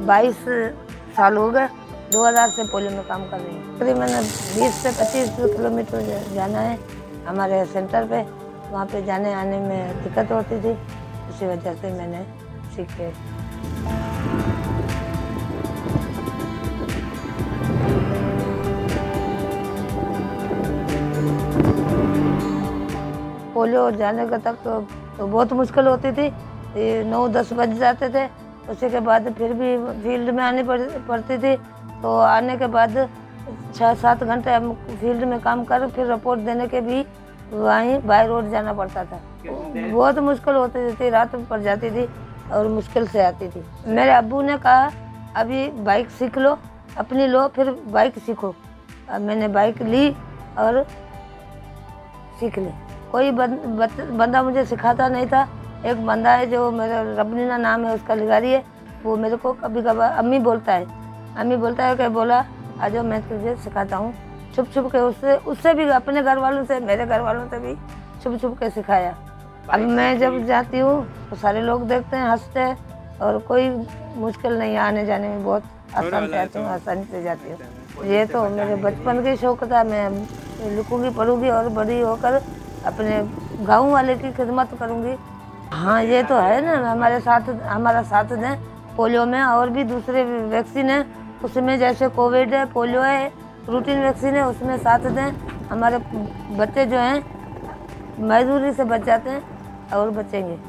22 साल हो गए, 2000 से पोलियो में काम कर रही हूँ। करीब मैंने 20 से 25 किलोमीटर जाना है हमारे सेंटर पे। वहाँ पे जाने आने में दिक्कत होती थी, इसी वजह से मैंने सीखे। पोलियो जाने का तक तो बहुत मुश्किल होती थी, 9-10 बज जाते थे। उसी के बाद फिर भी फील्ड में आनी पड़ती थी, तो आने के बाद 6-7 घंटे हम फील्ड में काम कर फिर रिपोर्ट देने के भी वहीं बाय रोड जाना पड़ता था। बहुत मुश्किल होती थी, रात पड़ जाती थी और मुश्किल से आती थी। मेरे अब्बू ने कहा अभी बाइक सीख लो, अपनी लो, फिर बाइक सीखो। अब मैंने बाइक ली और सीख ली। कोई बंदा मुझे सिखाता नहीं था। एक बंदा है जो मेरा रबनीना नाम है, उसका लिगारी है, वो मेरे को कभी कभार अम्मी बोलता है कि बोला आ जाओ मैं तुझे सिखाता हूँ। छुप छुप के उससे भी, अपने घर वालों से, मेरे घर वालों से भी छुप छुप के सिखाया। अब मैं जब जाती हूँ तो सारे लोग देखते हैं, हंसते हैं, और कोई मुश्किल नहीं है आने जाने में, बहुत आसान से आती हूँ, आसानी से जाती हूँ। ये तो मेरे बचपन का शौक था, मैं लिखूँगी पढ़ूँगी और बड़ी होकर अपने गाँव वाले की खिदमत करूँगी। हाँ ये तो है ना, हमारा साथ दें पोलियो में, और भी दूसरे वैक्सीन है उसमें, जैसे कोविड है, पोलियो है, रूटीन वैक्सीन है, उसमें साथ दें। हमारे बच्चे जो हैं मजदूरी से बच जाते हैं और बचेंगे।